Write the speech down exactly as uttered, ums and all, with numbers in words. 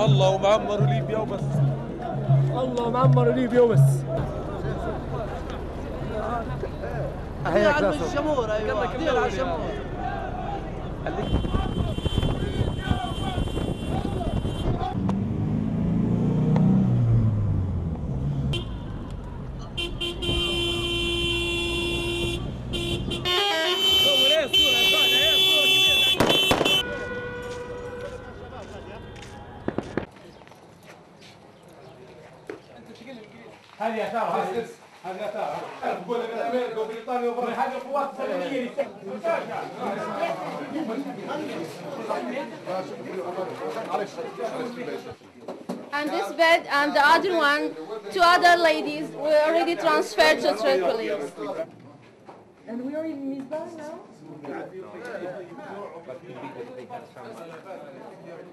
الله معمر ليبيا وبس. الله معمر ليبيا وبس. هي على الجمهور. ايوه دير على الجمهور. هذه يا ترى هذه هذه يا ترى تقول لك امريكا وبريطانيا وبرا حاجه قوات سلميه. And this bed and the other one, two other ladies were already transferred to Tripoli. And we are in Misbah now?